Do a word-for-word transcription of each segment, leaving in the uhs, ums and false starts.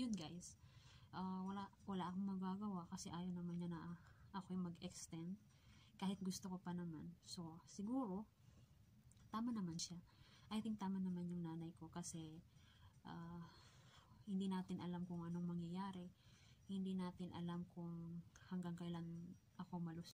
yun guys, uh, wala, wala akong magagawa kasi ayaw naman niya na ako yung mag-extend kahit gusto ko pa naman. So siguro tama naman siya. I think tama naman yung nanay ko kasi uh, hindi natin alam kung anong mangyayari, hindi natin alam kung hanggang kailan ako malusog.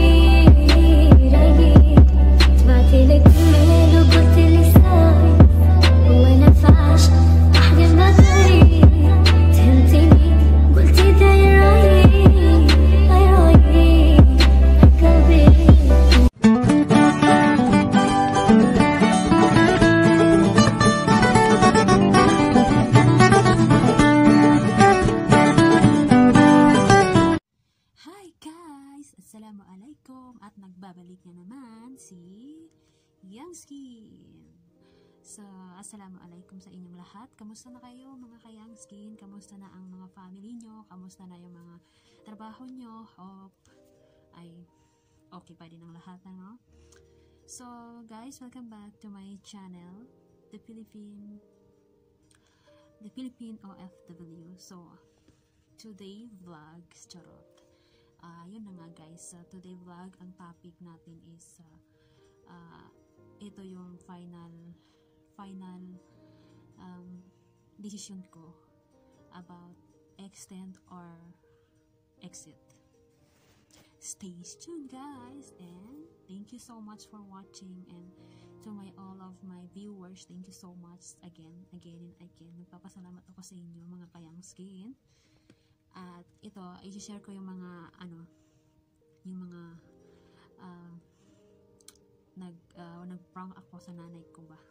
Assalamualaikum at nagbabalik na naman si Young Skin. So, assalamualaikum sa inyong lahat. Kamusta na kayo mga ka-Young Skin? Kamusta na ang mga family nyo? Kamusta na yung mga trabaho nyo? Hope ay okay pa din ang lahat, ano? So, guys, welcome back to my channel, the Philippine the Philippine O F W. So, today vlogs, charot. Uh, yun na nga guys, uh, today vlog, ang topic natin is uh, uh, ito yung final final um, decision ko about extend or exit. Stay tuned guys, and thank you so much for watching, and to my all of my viewers, thank you so much again, again and again. Nagpapasalamat ako sa inyo mga ka-Young Skin. At ito, i-share ko yung mga ano, yung mga uh, nag uh, nag-prank ako sa nanay ko ba.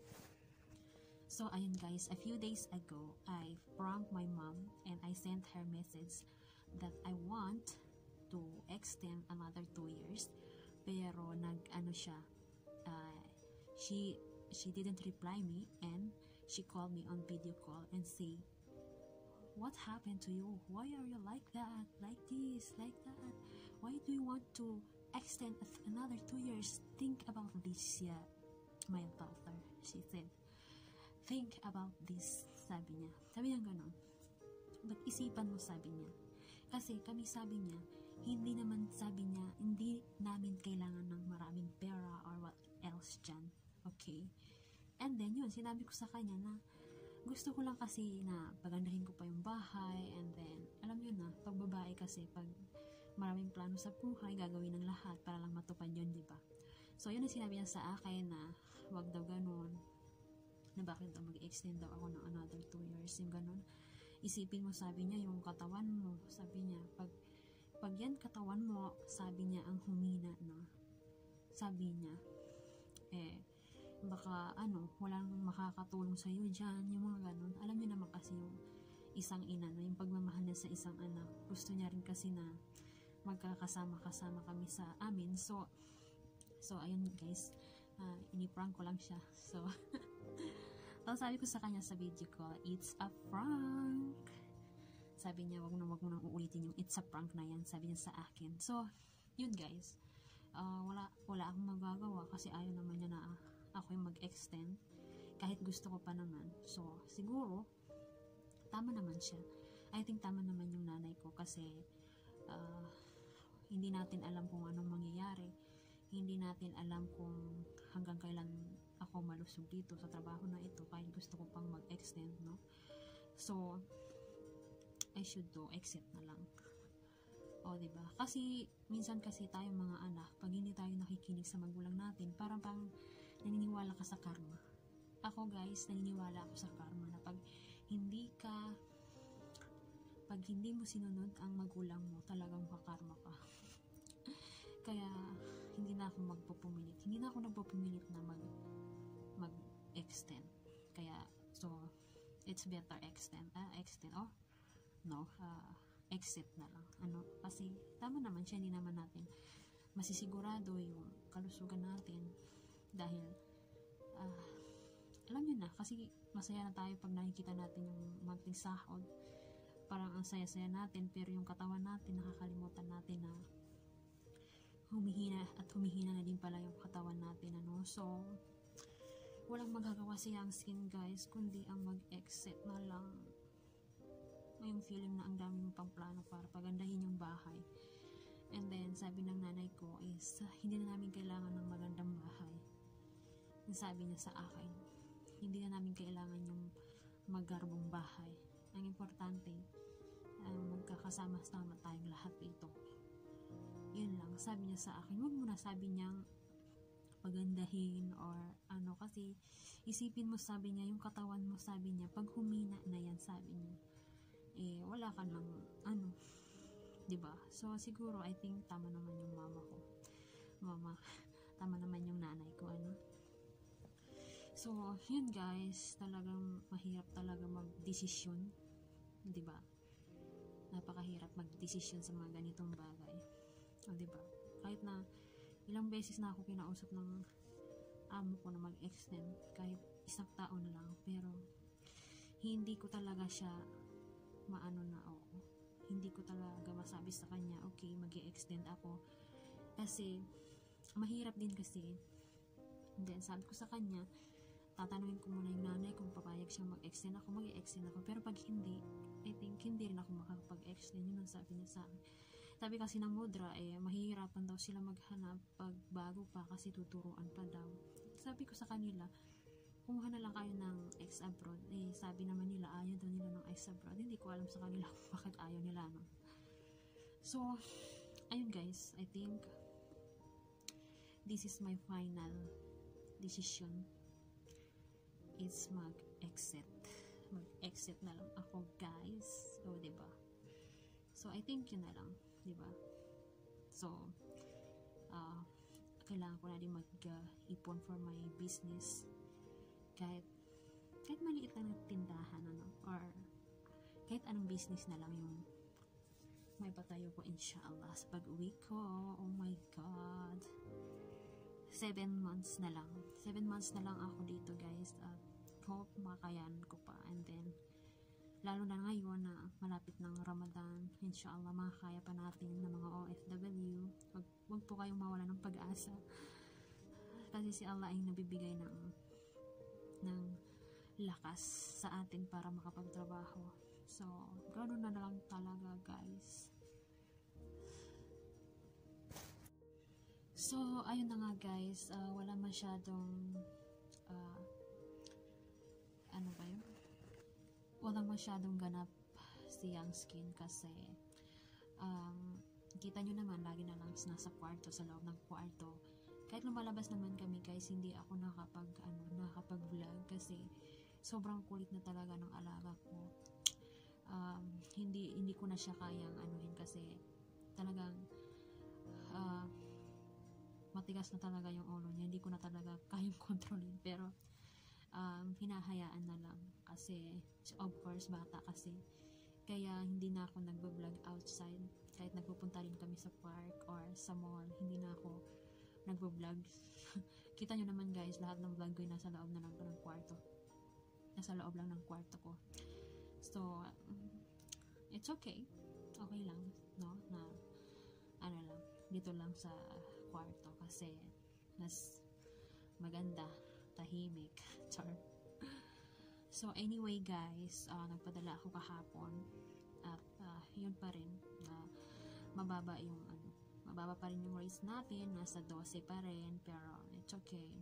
So ayun guys, a few days ago I pranked my mom and I sent her message that I want to extend another two years, pero nag ano siya, uh, she she didn't reply me, and she called me on video call and say, what happened to you? Why are you like that? Like this, like that? Why do you want to extend another two years? Think about this, yeah, my daughter, she said. Think about this, sabi niya. Sabi niya gano'n. Mag-isipan mo, sabi niya. Kasi kami, sabi niya, hindi naman, sabi niya, hindi namin kailangan ng maraming pera or what else dyan. Okay? And then yun, sinabi ko sa kanya na gusto ko lang kasi na pagandahin ko pa yung bahay, and then alam nyo na, pag babae kasi, pag maraming plano sa buhay, gagawin ng lahat para lang matupad yun, di ba? So yun ang sinabi niya sa akin, na wag daw ganun, na bakit daw mag-extend daw ako ng another two years, yung ganun. Isipin mo, sabi niya, yung katawan mo, sabi niya, pag pag yan katawan mo, sabi niya, ang humina na, sabi niya, eh baka ano, walang makakatulong sa iyo diyan, yung mga ganun. Alam niyo naman kasi yung isang ina, no, yung pagmamahal niya sa isang anak. Gusto niya rin kasi na magkakasama-kasama kami sa amin. So so ayun guys, uh, ini-prank ko lang siya. So so sabi ko sa kanya sa video ko, it's a prank. Sabi niya, wag mo na wag mo nang uulitin yung it's a prank na yan, sabi niya sa akin. So yun guys, uh, wala wala akong magagawa kasi ayaw naman niya na uh, ako yung mag-extend kahit gusto ko pa naman. So siguro tama naman siya. I think tama naman yung nanay ko kasi uh, hindi natin alam kung anong mangyayari, hindi natin alam kung hanggang kailan ako malusog dito sa trabaho na ito kahit gusto ko pang mag-extend, no? So I should do exit na lang. O, diba? Kasi minsan kasi tayong mga anak, pag hindi tayo nakikinig sa magulang natin, parang pang naniniwala ka sa karma. Ako guys, naniniwala ako sa karma na pag hindi ka pag hindi mo sinunod ang magulang mo, talagang kakarma ka. Kaya hindi na ako magpupumilit. Hindi na ako nagpupumilit na mag mag-extend. Kaya so it's better extend. Ah, extend. Oh. No, uh, exit na lang. Ano? Kasi tama naman siya, hindi naman natin masisigurado yung kalusugan natin. Dahil uh, alam nyo na, kasi masaya na tayo pag nakikita natin yung monthly sahod, parang ang saya-saya natin, pero yung katawan natin, nakakalimutan natin na humihina at humihina na din pala yung katawan natin, ano. So walang magagawa si Young Skin guys, kundi ang mag-exit na lang. yung feeling na ang dami mong pang plano para pagandahin yung bahay. And then, sabi ng nanay ko is, hindi na namin kailangan ng magandang bahay. Yung sabi niya sa akin, hindi na namin kailangan yung magarbong bahay. Ang importante, uh, magkakasama-sama tayong lahat dito. Yun lang, sabi niya sa akin. Huwag mo na, sabi niyang, pagandahin or ano, kasi isipin mo, sabi niya, yung katawan mo, sabi niya, pag humina na yan, sabi niya, eh, wala ka ng, ano, diba? So, siguro, I think, tama naman yung mama ko. Mama, tama naman yung nanay ko, ano. So, yun guys, talagang mahirap talaga mag-desisyon, diba? Napakahirap mag-desisyon sa mga ganitong bagay. O, diba? Kahit na, ilang beses na ako kinausap ng amo ko na mag-extend, kahit isang taon lang, pero hindi ko talaga siya maano na oo. Hindi ko talaga masabi sa kanya, okay, mag-extend ako. Kasi, mahirap din kasi. And then, sabi ko sa kanya, tatanungin ko muna yung nanay kung papayag siyang mag-extend ako, mag-extend ako. Pero pag hindi, I think, hindi rin ako makakapag-extend. Yun ang sabi niya sa akin. Sabi kasi ng mudra, eh, mahihirapan daw sila maghanap pag bago pa kasi tuturuan pa daw. Sabi ko sa kanila, kumuha na lang kayo ng ex-abroad. Eh, sabi naman nila, ayaw daw nila ng ex-abroad. Hindi ko alam sa kanila kung bakit ayaw nila, no? So, ayun guys, I think, this is my final decision. Is mag-exit. Mag-exit na lang ako, guys. O, diba? So, I think yun na lang. Diba? So, uh, kailangan ko na din mag-ipon uh, for my business. Kahit, kahit maliit lang na tindahan, ano, or kahit anong business na lang yung may patayo ko, inshallah, sa pag-uwi ko. Oh my God. Seven months na lang. Seven months na lang ako dito, guys. At hope makayanan ko pa. And then, lalo na ngayon na malapit ng Ramadan, inshallah, makakaya pa natin ng mga O F W. Wag, wag po kayong mawala ng pag-asa. Kasi si Allah ay nabibigay ng ng lakas sa atin para makapagtrabaho. So, ganoon na lang talaga, guys. So, ayun na nga, guys. Uh, wala masyadong uh, ano ba yun? Walang masyadong ganap si Young Skin kasi um, kita nyo naman lagi na lang nasa kwarto, sa loob ng kwarto. Kahit lumalabas naman kami, guys, hindi ako nakapag ano, nakapag vlog kasi sobrang kulit na talaga ng alaga ko. Um, hindi hindi ko na siya kayang anuhin kasi talagang uh, matigas na talaga yung ulo niya. Hindi ko na talaga kayang kontrolin, pero um, hinahayaan na lang kasi of course bata kasi, kaya hindi na ako nagbablog outside. Kahit nagpupunta rin kami sa park or sa mall, hindi na ako nagbablog. Kita nyo naman, guys, lahat ng vlog ko ay nasa loob na lang ng kwarto, nasa loob lang ng kwarto ko. So it's okay, okay lang, no, na ano lang, dito lang sa kwarto kasi mas maganda, tahimik. Char. So anyway, guys, uh, nagpadala ako kahapon at uh, yun pa rin na uh, mababa yung ano, mababa pa rin yung rates natin, nasa twelve pa rin, pero it's okay.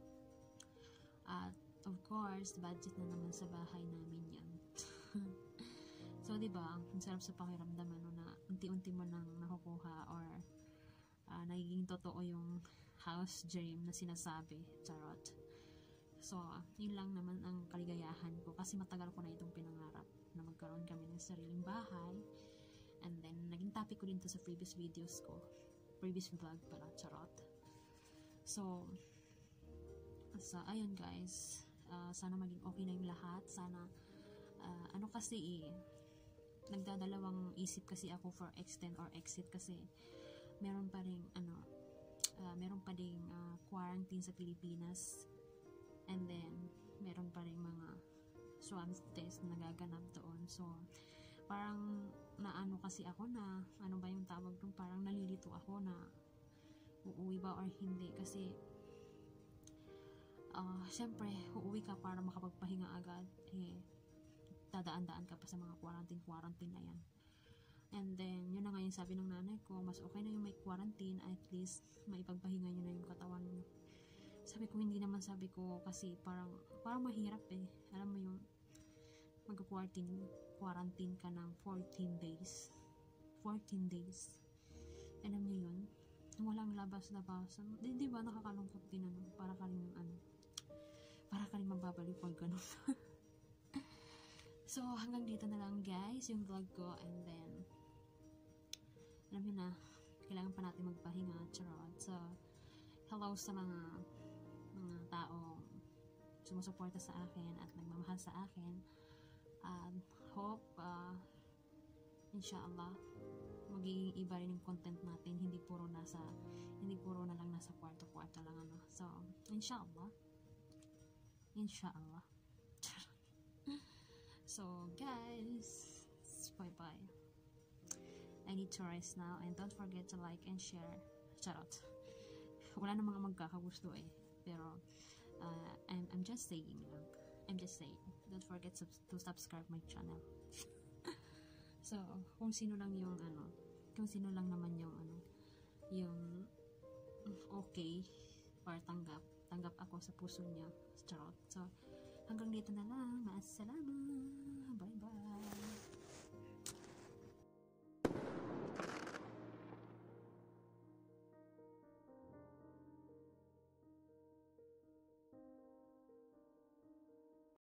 At of course, budget na naman sa bahay namin yan. So diba, ang sarap sa pakiramdam, ano, na unti-unti mo nang nakukuha or uh, nagiging totoo yung house dream na sinasabi. Charot. So, yun lang naman ang kaligayahan ko kasi matagal ko na itong pinangarap na magkaroon kami ng sariling bahay. And then, naging topic ko din to sa previous videos ko. Previous vlog pala, charot. So, so ayun guys. Uh, sana maging okay na yung lahat. Sana, uh, ano kasi eh, nagdadalawang isip kasi ako for extend or exit kasi meron pa rin, ano, uh, meron pa rin uh, quarantine sa Pilipinas. And then, meron pa rin mga swab test na nagaganap doon. So, parang naano kasi ako na, ano ba yung tawag doon, parang nalilito ako na uuwi ba or hindi. Kasi, uh, syempre, uuwi ka para makapagpahinga agad. Eh, dadaan-daan ka pa sa mga quarantine-quarantine na yan. And then, yun na nga yung sabi ng nanay ko, mas okay na yung may quarantine, at least maipagpahinga nyo na yung katawan nyo. Sabi ko, hindi naman, sabi ko, kasi parang, parang mahirap eh. Alam mo yung mag-quarantine, quarantine ka ng fourteen days. fourteen days. Alam niyo yun? Walang labas-labas. Di, di ba nakakalungkot din ano? Para ka rin ano? Para ka rin mababalik pag ganun. So, hanggang dito na lang guys, yung vlog ko. And then, alam niyo na, kailangan pa natin magpahinga. Charot. So, hello sa mga mga taong sumusuporta sa akin at nagmamahal sa akin. And hope, uh, inshallah, magiging iba rin yung content natin, hindi puro nasa hindi puro na lang nasa kwarto-kwarto lang ano. So, inshallah. Inshallah. So, guys, bye-bye. I need to rest now and don't forget to like and share. Charot. Wala na mga magkakagusto eh. Pero, uh, I'm, I'm just saying lang. I'm just saying. Don't forget sub- to subscribe my channel. So, kung sino lang yung ano, kung sino lang naman yung ano, yung okay, or tanggap, tanggap ako sa puso niya. Charot. So, hanggang dito na lang. Maasalamat.